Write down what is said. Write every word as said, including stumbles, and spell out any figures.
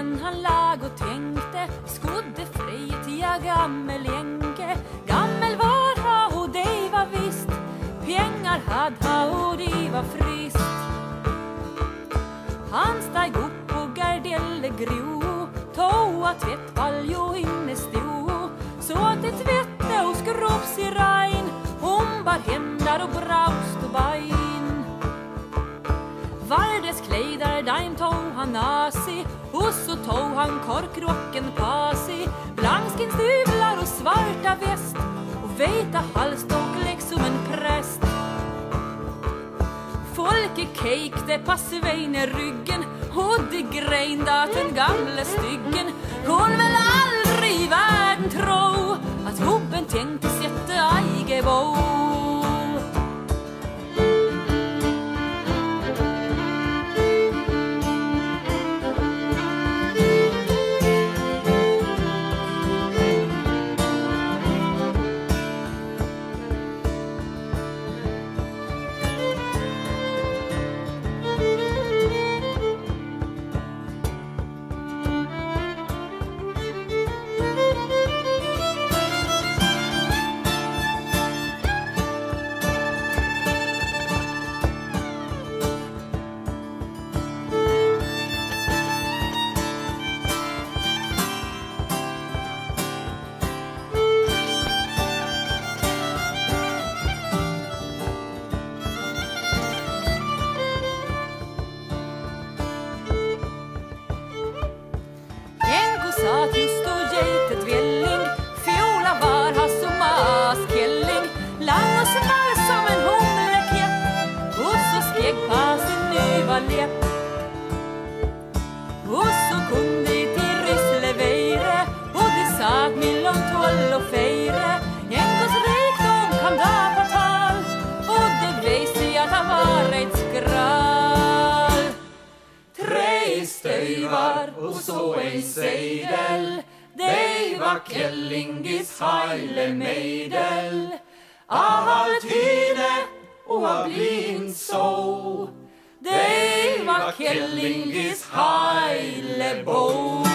Men han lag och tänkte, skodde fri till jag gammel jänke. Gammel var ha och det var visst, pengar hade ha och det var frist. Han steg upp på gardelle gro, toa tvättbaljo inne stod. Så att det tvätte och skrops i regn, hon bar händar och braust och bein. Vardes kläder daim tog han nasi, och så tog han korkrocken pasi. Blanskin stuvlar och svarta väst, och vita halsdok liksom en präst. Folke kejkte passveine ryggen, och det greinda att den gamle styggen kon väl aldrig i världen tro att gubben tänkte sätta Aigebo. Satt just och gejtet välling, fjola var ha som askelling, lang och smal som en humlekepp, och så skeg på sin nya läpp. Och så kom det till Ryssleveire, och det satt mellan tolv och fejre. Jänkos rikdom kan da på tal, och det visste att han var ett skral. Tre stövar och så en sejdel, det var Kellingis heile medel. Av tyne och av blind så, det var Kellingis heile bo.